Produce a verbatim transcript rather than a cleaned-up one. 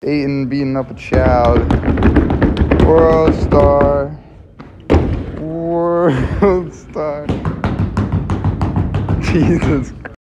Aiden beating up a child. World star. World star. Jesus